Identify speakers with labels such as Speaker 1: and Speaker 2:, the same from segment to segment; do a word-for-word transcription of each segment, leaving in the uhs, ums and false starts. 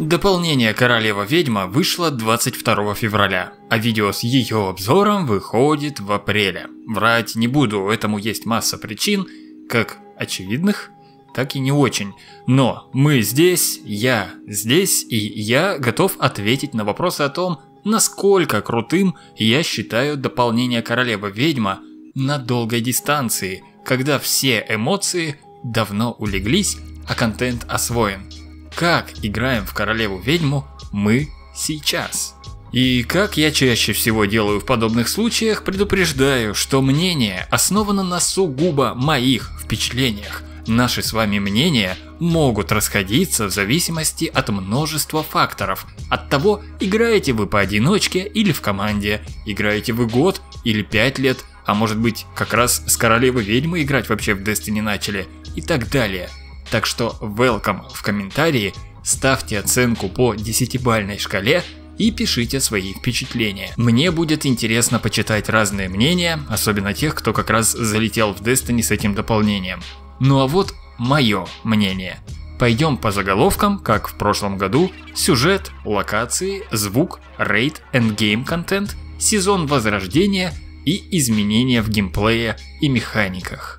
Speaker 1: Дополнение «Королева-ведьма» вышло двадцать второго февраля, а видео с ее обзором выходит в апреле. Врать не буду, этому есть масса причин, как очевидных, так и не очень. Но мы здесь, я здесь, и я готов ответить на вопросы о том, насколько крутым я считаю дополнение «Королева-ведьма» на долгой дистанции, когда все эмоции давно улеглись, а контент освоен. Как играем в Королеву-ведьму мы сейчас. И как я чаще всего делаю в подобных случаях, предупреждаю, что мнение основано на сугубо моих впечатлениях. Наши с вами мнения могут расходиться в зависимости от множества факторов. От того, играете вы поодиночке или в команде, играете вы год или пять лет, а может быть как раз с Королевой-ведьмы играть вообще в Destiny начали и так далее. Так что welcome в комментарии, ставьте оценку по десятибалльной шкале и пишите свои впечатления. Мне будет интересно почитать разные мнения, особенно тех, кто как раз залетел в Destiny с этим дополнением. Ну а вот мое мнение. Пойдем по заголовкам, как в прошлом году: сюжет, локации, звук, рейд, эндгейм контент, сезон возрождения и изменения в геймплее и механиках.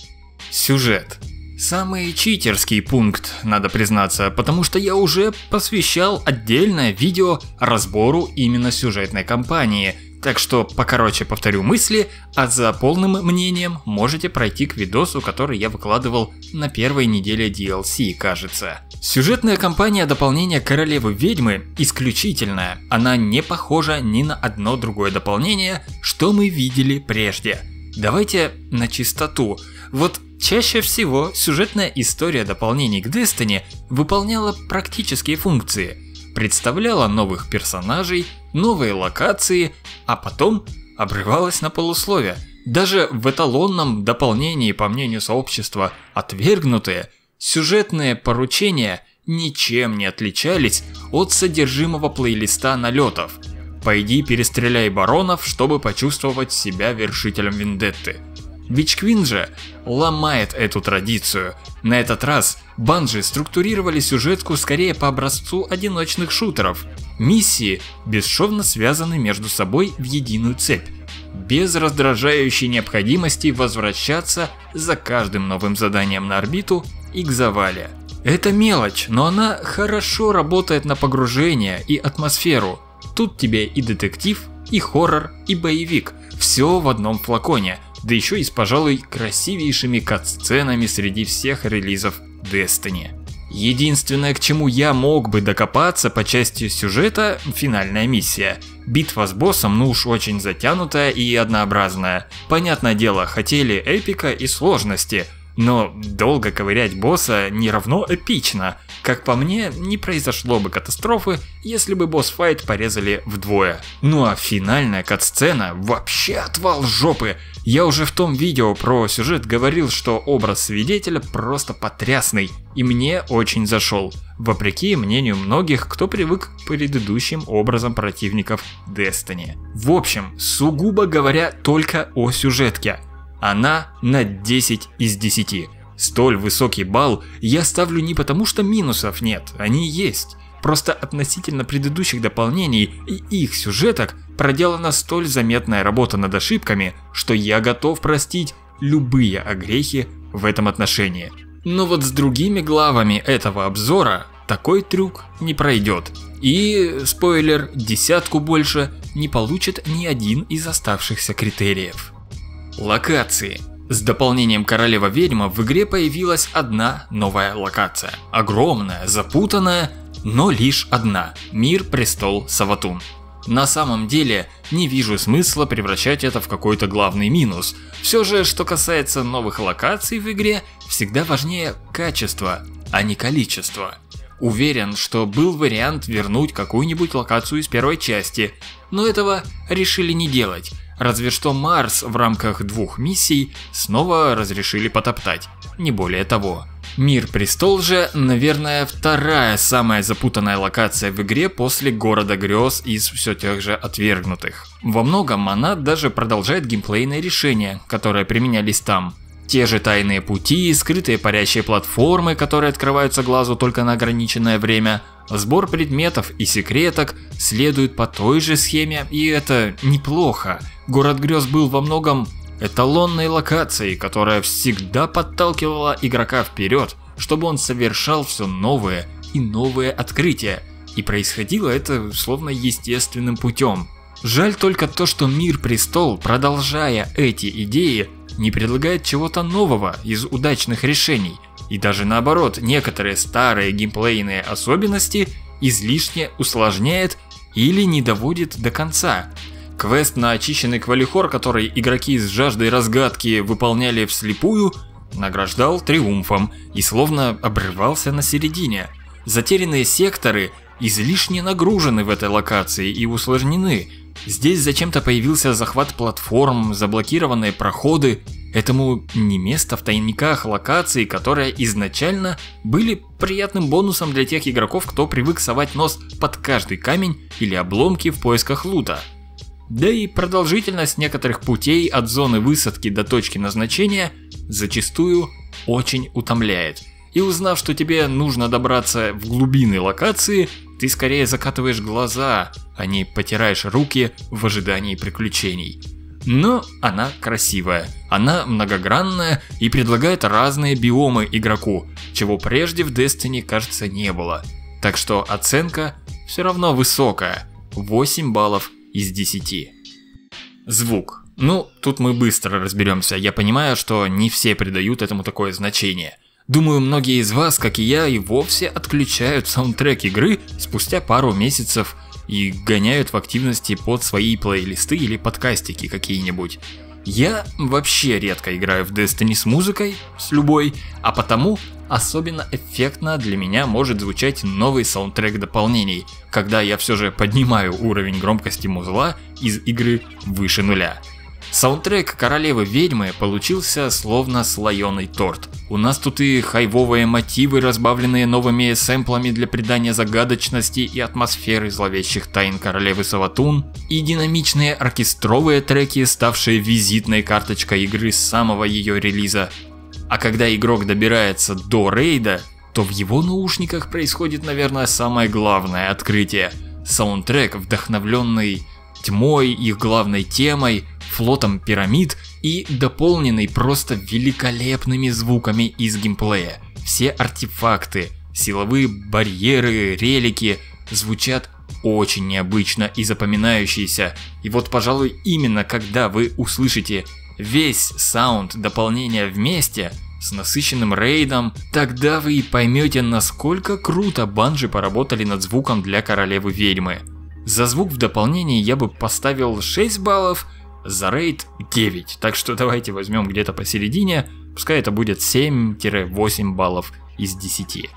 Speaker 1: Сюжет. Самый читерский пункт, надо признаться, потому что я уже посвящал отдельное видео разбору именно сюжетной кампании, так что покороче повторю мысли, а за полным мнением можете пройти к видосу, который я выкладывал на первой неделе ди эл си, кажется. Сюжетная кампания дополнения Королевы-ведьмы исключительная, она не похожа ни на одно другое дополнение, что мы видели прежде. Давайте на чистоту. Вот чаще всего сюжетная история дополнений к Destiny выполняла практические функции, представляла новых персонажей, новые локации, а потом обрывалась на полуслове. Даже в эталонном дополнении, по мнению сообщества, отвергнутые, сюжетные поручения ничем не отличались от содержимого плейлиста налетов. Пойди перестреляй баронов, чтобы почувствовать себя вершителем вендетты. Witch Queen же ломает эту традицию. На этот раз Bungie структурировали сюжетку скорее по образцу одиночных шутеров. Миссии бесшовно связаны между собой в единую цепь, без раздражающей необходимости возвращаться за каждым новым заданием на орбиту и к завале. Это мелочь, но она хорошо работает на погружение и атмосферу. Тут тебе и детектив, и хоррор, и боевик. Все в одном флаконе. Да еще и с, пожалуй, красивейшими кат-сценами среди всех релизов Destiny. Единственное, к чему я мог бы докопаться по части сюжета – финальная миссия. Битва с боссом, ну уж очень затянутая и однообразная. Понятное дело, хотели эпика и сложности, но долго ковырять босса не равно эпично. Как по мне, не произошло бы катастрофы, если бы босс-файт порезали вдвое. Ну а финальная кат-сцена вообще отвал жопы. Я уже в том видео про сюжет говорил, что образ свидетеля просто потрясный, и мне очень зашел, вопреки мнению многих, кто привык к предыдущим образам противников Destiny. В общем, сугубо говоря только о сюжетке. Она на десять из десяти. Столь высокий балл я ставлю не потому, что минусов нет, они есть. Просто относительно предыдущих дополнений и их сюжеток проделана столь заметная работа над ошибками, что я готов простить любые огрехи в этом отношении. Но вот с другими главами этого обзора такой трюк не пройдет. И, спойлер, десятку больше не получит ни один из оставшихся критериев. Локации. С дополнением Королева-ведьма в игре появилась одна новая локация. Огромная, запутанная, но лишь одна. Мир Престол Саватун. На самом деле, не вижу смысла превращать это в какой-то главный минус. Все же, что касается новых локаций в игре, всегда важнее качество, а не количество. Уверен, что был вариант вернуть какую-нибудь локацию из первой части, но этого решили не делать. Разве что Марс в рамках двух миссий снова разрешили потоптать, не более того. Мир Престол же, наверное, вторая самая запутанная локация в игре после Города Грез из все тех же Отвергнутых. Во многом она даже продолжает геймплейные решения, которые применялись там. Те же тайные пути, скрытые парящие платформы, которые открываются глазу только на ограниченное время, сбор предметов и секреток следует по той же схеме, и это неплохо. Город грез был во многом эталонной локацией, которая всегда подталкивала игрока вперед, чтобы он совершал все новые и новые открытия, и происходило это словно естественным путем. Жаль только то, что Мир Престол, продолжая эти идеи, не предлагает чего-то нового из удачных решений, и даже наоборот, некоторые старые геймплейные особенности излишне усложняет или не доводит до конца. Квест на очищенный Квалихор, который игроки с жаждой разгадки выполняли вслепую, награждал триумфом и словно обрывался на середине. Затерянные секторы излишне нагружены в этой локации и усложнены. Здесь зачем-то появился захват платформ, заблокированные проходы. Этому не место в тайниках локаций, которые изначально были приятным бонусом для тех игроков, кто привык совать нос под каждый камень или обломки в поисках лута. Да и продолжительность некоторых путей от зоны высадки до точки назначения зачастую очень утомляет. И узнав, что тебе нужно добраться в глубины локации, ты скорее закатываешь глаза, а не потираешь руки в ожидании приключений. Но она красивая, она многогранная и предлагает разные биомы игроку, чего прежде в Destiny, кажется, не было. Так что оценка все равно высокая, восемь баллов из десяти. Звук. Ну, тут мы быстро разберемся, я понимаю, что не все придают этому такое значение. Думаю, многие из вас, как и я, и вовсе отключают саундтрек игры спустя пару месяцев и гоняют в активности под свои плейлисты или подкастики какие-нибудь. Я вообще редко играю в Destiny с музыкой, с любой, а потому особенно эффектно для меня может звучать новый саундтрек дополнений, когда я все же поднимаю уровень громкости музла из игры выше нуля. Саундтрек Королевы Ведьмы получился словно слоеный торт. У нас тут и хайвовые мотивы, разбавленные новыми сэмплами для придания загадочности и атмосферы зловещих тайн Королевы Саватун, и динамичные оркестровые треки, ставшие визитной карточкой игры с самого ее релиза. А когда игрок добирается до рейда, то в его наушниках происходит, наверное, самое главное открытие. Саундтрек, вдохновленный тьмой, их главной темой, флотом пирамид и дополненный просто великолепными звуками из геймплея. Все артефакты, силовые барьеры, релики звучат очень необычно и запоминающиеся. И вот, пожалуй, именно когда вы услышите весь саунд дополнения вместе с насыщенным рейдом, тогда вы и поймете, насколько круто Bungie поработали над звуком для Королевы Ведьмы. За звук в дополнении я бы поставил шесть баллов, за рейд девять, так что давайте возьмем где-то посередине, пускай это будет семь-восемь баллов из десяти.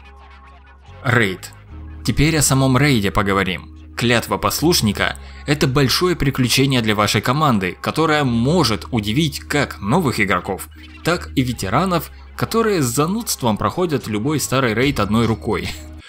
Speaker 1: Рейд. Теперь о самом рейде поговорим. Клятва послушника – это большое приключение для вашей команды, которое может удивить как новых игроков, так и ветеранов, которые с занудством проходят любой старый рейд одной рукой.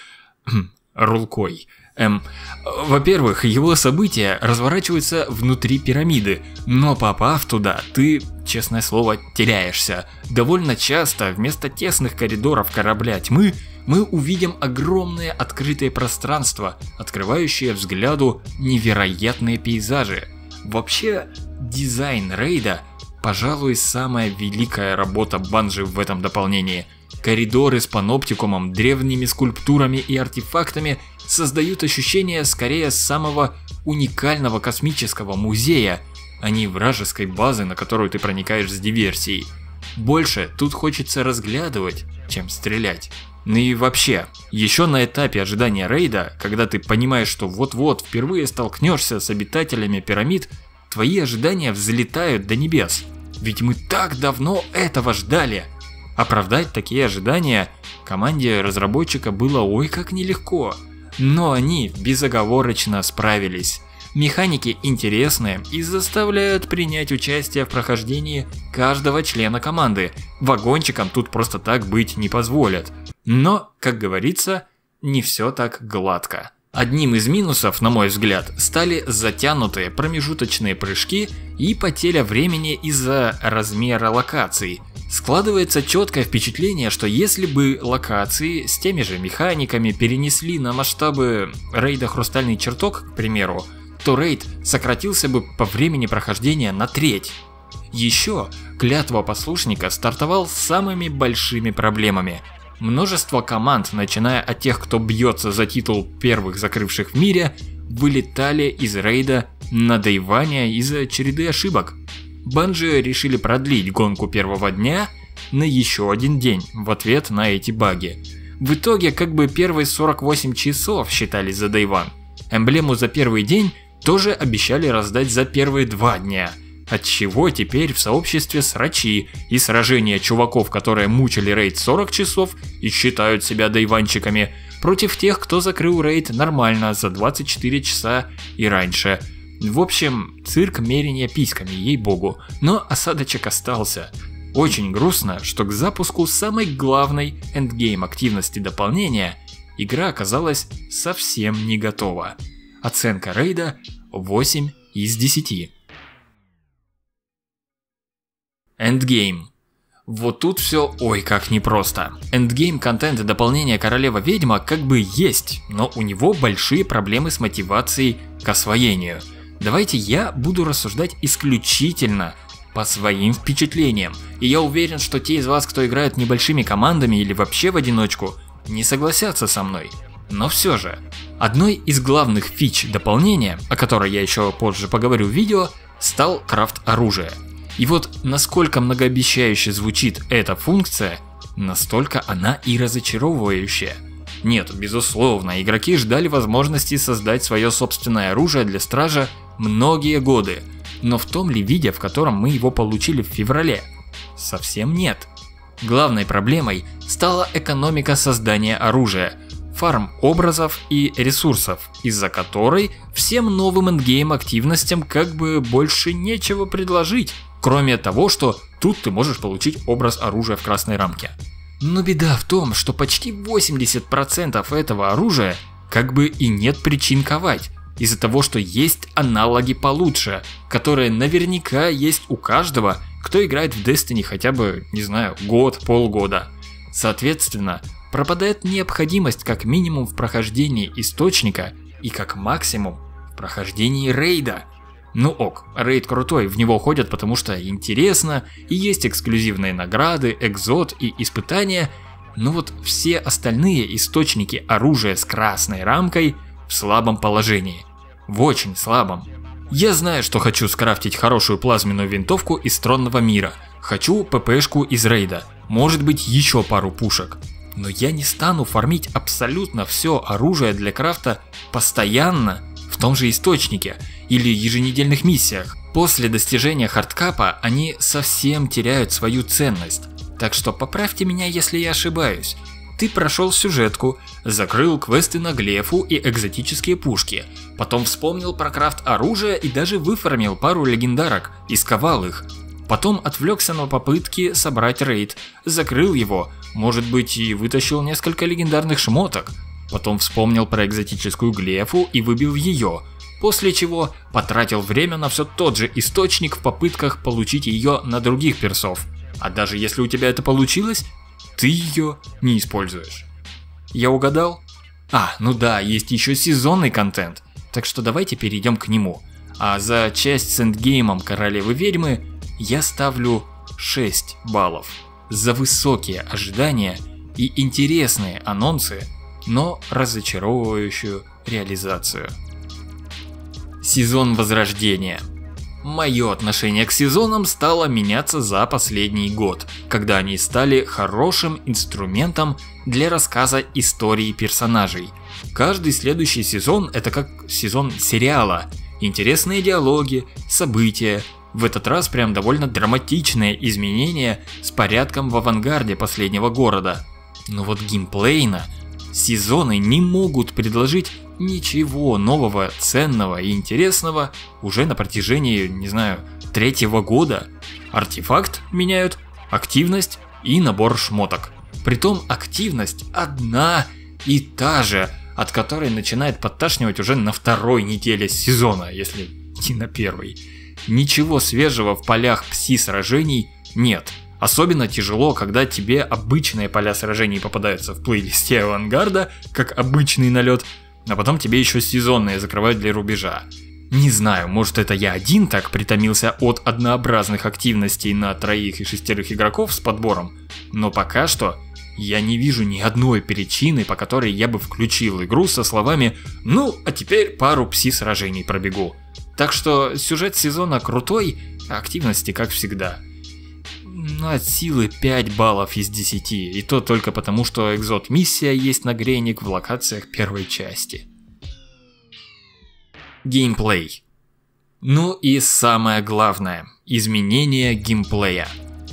Speaker 1: Рулкой. Эм, во-первых, его события разворачиваются внутри пирамиды, но попав туда, ты, честное слово, теряешься. Довольно часто вместо тесных коридоров корабля тьмы мы увидим огромные открытые пространства, открывающие взгляду невероятные пейзажи. Вообще, дизайн рейда, пожалуй, самая великая работа Bungie в этом дополнении. Коридоры с паноптикумом, древними скульптурами и артефактами создают ощущение скорее самого уникального космического музея, а не вражеской базы, на которую ты проникаешь с диверсией. Больше тут хочется разглядывать, чем стрелять. Ну и вообще, еще на этапе ожидания рейда, когда ты понимаешь, что вот-вот впервые столкнешься с обитателями пирамид, твои ожидания взлетают до небес. Ведь мы так давно этого ждали. Оправдать такие ожидания команде разработчика было ой как нелегко. Но они безоговорочно справились. Механики интересные и заставляют принять участие в прохождении каждого члена команды. Вагончикам тут просто так быть не позволят. Но, как говорится, не все так гладко. Одним из минусов, на мой взгляд, стали затянутые промежуточные прыжки и потеря времени из-за размера локаций. Складывается четкое впечатление, что если бы локации с теми же механиками перенесли на масштабы рейда «Хрустальный чертог», к примеру, то рейд сократился бы по времени прохождения на треть. Еще клятва послушника стартовал с самыми большими проблемами. Множество команд, начиная от тех, кто бьется за титул первых закрывших в мире, вылетали из рейда на дейвание из-за череды ошибок. Bungie решили продлить гонку первого дня на еще один день в ответ на эти баги. В итоге как бы первые сорок восемь часов считались за дейван. Эмблему за первый день тоже обещали раздать за первые два дня. Отчего теперь в сообществе срачи и сражения чуваков, которые мучили рейд сорок часов и считают себя дейванчиками, против тех, кто закрыл рейд нормально за двадцать четыре часа и раньше. В общем, цирк мерения письками, ей-богу, но осадочек остался. Очень грустно, что к запуску самой главной эндгейм активности дополнения игра оказалась совсем не готова. Оценка рейда восемь из десяти. Эндгейм. Вот тут все ой как непросто. Эндгейм контент дополнения Королева Ведьма как бы есть, но у него большие проблемы с мотивацией к освоению. Давайте я буду рассуждать исключительно по своим впечатлениям, и я уверен, что те из вас, кто играет небольшими командами или вообще в одиночку, не согласятся со мной. Но все же, одной из главных фич дополнения, о которой я еще позже поговорю в видео, стал крафт оружия. И вот насколько многообещающе звучит эта функция, настолько она и разочаровывающая. Нет, безусловно, игроки ждали возможности создать свое собственное оружие для стража многие годы, но в том ли виде, в котором мы его получили в феврале? Совсем нет. Главной проблемой стала экономика создания оружия, фарм образов и ресурсов, из-за которой всем новым эндгейм активностям как бы больше нечего предложить, кроме того, что тут ты можешь получить образ оружия в красной рамке. Но беда в том, что почти восемьдесят процентов этого оружия как бы и нет причин ковать, из-за того, что есть аналоги получше, которые наверняка есть у каждого, кто играет в Destiny хотя бы, не знаю, год, полгода. Соответственно, пропадает необходимость как минимум в прохождении источника и как максимум в прохождении рейда. Ну ок, рейд крутой, в него ходят, потому что интересно, и есть эксклюзивные награды, экзот и испытания, но вот все остальные источники оружия с красной рамкой в слабом положении. В очень слабом. Я знаю, что хочу скрафтить хорошую плазменную винтовку из Тронного мира, хочу ППшку из рейда, может быть еще пару пушек. Но я не стану фармить абсолютно все оружие для крафта постоянно в том же источнике или еженедельных миссиях. После достижения хардкапа они совсем теряют свою ценность. Так что поправьте меня, если я ошибаюсь. Ты прошел сюжетку, закрыл квесты на глефу и экзотические пушки, потом вспомнил про крафт оружия и даже выфармил пару легендарок и сковал их. Потом отвлекся на попытки собрать рейд, закрыл его, может быть и вытащил несколько легендарных шмоток. Потом вспомнил про экзотическую глефу и выбил ее, после чего потратил время на все тот же источник в попытках получить ее на других персов. А даже если у тебя это получилось, ты ее не используешь. Я угадал? А, ну да, есть еще сезонный контент, так что давайте перейдем к нему. А за часть с эндгеймом Королевы Ведьмы я ставлю шесть баллов. За высокие ожидания и интересные анонсы, но разочаровывающую реализацию. Сезон Возрождения. Мое отношение к сезонам стало меняться за последний год, когда они стали хорошим инструментом для рассказа истории персонажей. Каждый следующий сезон это как сезон сериала. Интересные диалоги, события. В этот раз прям довольно драматичные изменения с порядком в авангарде последнего города. Но вот геймплейно сезоны не могут предложить ничего нового, ценного и интересного уже на протяжении, не знаю, третьего года. Артефакт меняют, активность и набор шмоток. Притом активность одна и та же, от которой начинает подташнивать уже на второй неделе сезона, если не на первой. Ничего свежего в полях пси-сражений нет. Особенно тяжело, когда тебе обычные поля сражений попадаются в плейлисте авангарда, как обычный налет, а потом тебе еще сезонные закрывают для рубежа. Не знаю, может это я один так притомился от однообразных активностей на троих и шестерых игроков с подбором, но пока что я не вижу ни одной причины, по которой я бы включил игру со словами «Ну, а теперь пару пси-сражений пробегу». Так что сюжет сезона крутой, а активности как всегда. Ну, от силы пять баллов из десяти, и то только потому, что экзот-миссия есть нагрейник в локациях первой части. Геймплей. Ну и самое главное – изменение геймплея.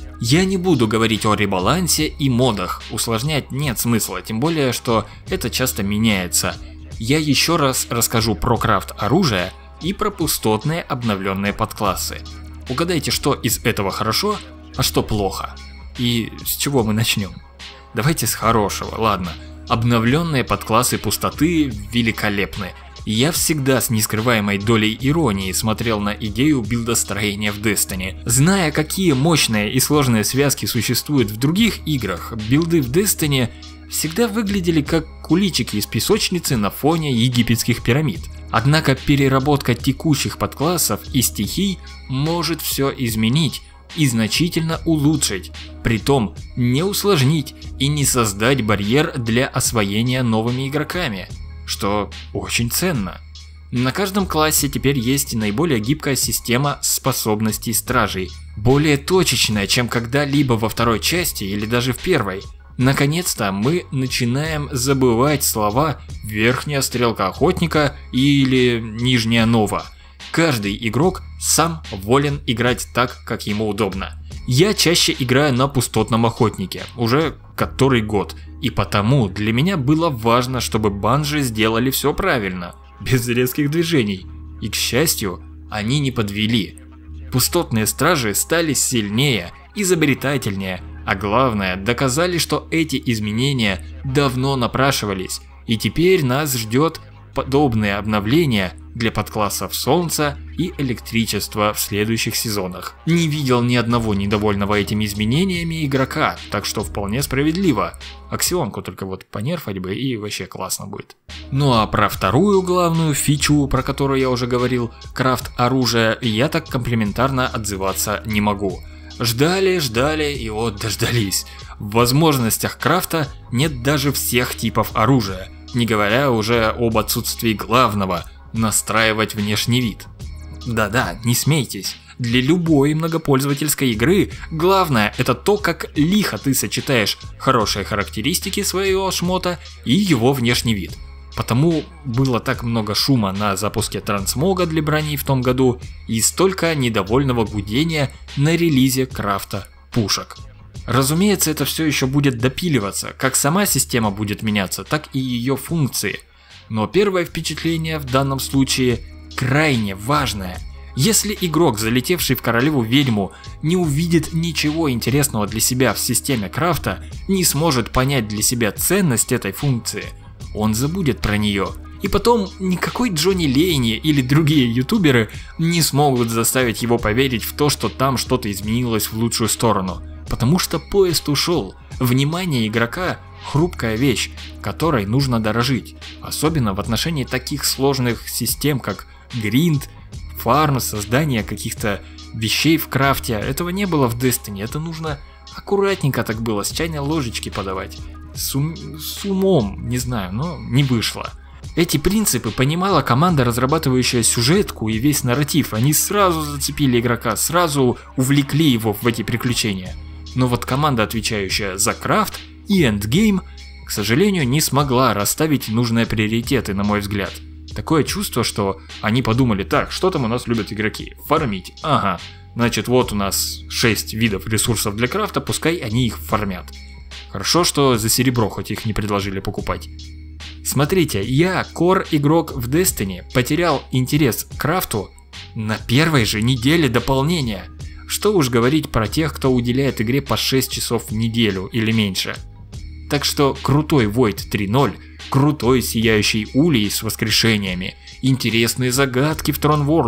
Speaker 1: Я не буду говорить о ребалансе и модах, усложнять нет смысла, тем более, что это часто меняется. Я еще раз расскажу про крафт оружия и про пустотные обновленные подклассы. Угадайте, что из этого хорошо, а что плохо. И с чего мы начнем? Давайте с хорошего, ладно. Обновленные подклассы пустоты великолепны. Я всегда с нескрываемой долей иронии смотрел на идею билдостроения в Destiny. Зная, какие мощные и сложные связки существуют в других играх, билды в Destiny всегда выглядели как куличики из песочницы на фоне египетских пирамид. Однако переработка текущих подклассов и стихий может все изменить и значительно улучшить, притом не усложнить и не создать барьер для освоения новыми игроками, что очень ценно. На каждом классе теперь есть наиболее гибкая система способностей стражей, более точечная, чем когда-либо во второй части или даже в первой. Наконец-то мы начинаем забывать слова «верхняя стрелка охотника» или «нижняя нова». Каждый игрок сам волен играть так, как ему удобно. Я чаще играю на пустотном охотнике, уже который год, и потому для меня было важно, чтобы Bungie сделали все правильно, без резких движений. И к счастью, они не подвели. Пустотные стражи стали сильнее, изобретательнее, а главное, доказали, что эти изменения давно напрашивались, и теперь нас ждет подобные обновления для подклассов Солнца и Электричества в следующих сезонах. Не видел ни одного недовольного этими изменениями игрока, так что вполне справедливо. Аксионку только вот понерфать бы и вообще классно будет. Ну а про вторую главную фичу, про которую я уже говорил, крафт оружия, я так комплиментарно отзываться не могу. Ждали, ждали и вот дождались. В возможностях крафта нет даже всех типов оружия, не говоря уже об отсутствии главного – настраивать внешний вид. Да-да, не смейтесь. Для любой многопользовательской игры главное это то, как лихо ты сочетаешь хорошие характеристики своего шмота и его внешний вид. Потому было так много шума на запуске трансмога для брони в том году и столько недовольного гудения на релизе крафта пушек. Разумеется, это все еще будет допиливаться, как сама система будет меняться, так и ее функции. Но первое впечатление в данном случае крайне важное. Если игрок, залетевший в Королеву Ведьму, не увидит ничего интересного для себя в системе крафта, не сможет понять для себя ценность этой функции, он забудет про нее. И потом никакой Джонни Лейни или другие ютуберы не смогут заставить его поверить в то, что там что-то изменилось в лучшую сторону. Потому что поезд ушел. Внимание игрока – хрупкая вещь, которой нужно дорожить. Особенно в отношении таких сложных систем, как гринд, фарм, создание каких-то вещей в крафте. Этого не было в Destiny. Это нужно аккуратненько так было, с чайной ложечки подавать. С, ум... с умом, не знаю, но не вышло. Эти принципы понимала команда, разрабатывающая сюжетку и весь нарратив. Они сразу зацепили игрока, сразу увлекли его в эти приключения. Но вот команда, отвечающая за крафт и эндгейм, к сожалению, не смогла расставить нужные приоритеты, на мой взгляд. Такое чувство, что они подумали: так, что там у нас любят игроки? Фармить. Ага, значит вот у нас шесть видов ресурсов для крафта, пускай они их фармят. Хорошо, что за серебро хоть их не предложили покупать. Смотрите, я, кор игрок в Destiny, потерял интерес к крафту на первой же неделе дополнения. Что уж говорить про тех, кто уделяет игре по шесть часов в неделю или меньше. Так что крутой Void три ноль, крутой сияющий улей с воскрешениями, интересные загадки в Throne World,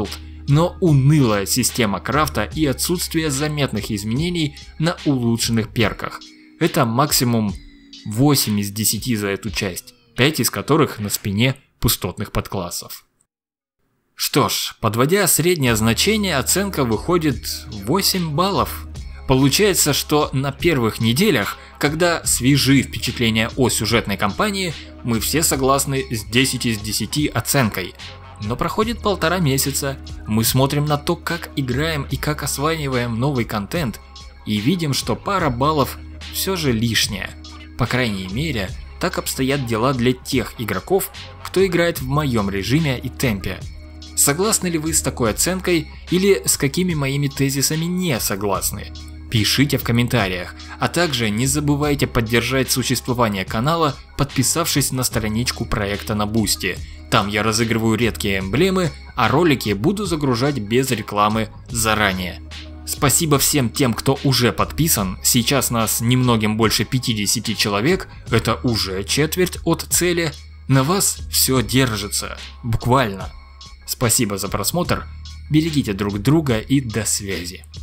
Speaker 1: но унылая система крафта и отсутствие заметных изменений на улучшенных перках. Это максимум восемь из десяти за эту часть, пять из которых на спине пустотных подклассов. Что ж, подводя среднее значение, оценка выходит восемь баллов. Получается, что на первых неделях, когда свежи впечатления о сюжетной кампании, мы все согласны с десять из десяти оценкой. Но проходит полтора месяца, мы смотрим на то, как играем и как осваиваем новый контент, и видим, что пара баллов все же лишняя. По крайней мере, так обстоят дела для тех игроков, кто играет в моем режиме и темпе. Согласны ли вы с такой оценкой или с какими моими тезисами не согласны? Пишите в комментариях, а также не забывайте поддержать существование канала, подписавшись на страничку проекта на Бусти. Там я разыгрываю редкие эмблемы, а ролики буду загружать без рекламы заранее. Спасибо всем тем, кто уже подписан, сейчас нас немногим больше пятидесяти человек, это уже четверть от цели. На вас все держится, буквально. Спасибо за просмотр, берегите друг друга и до связи.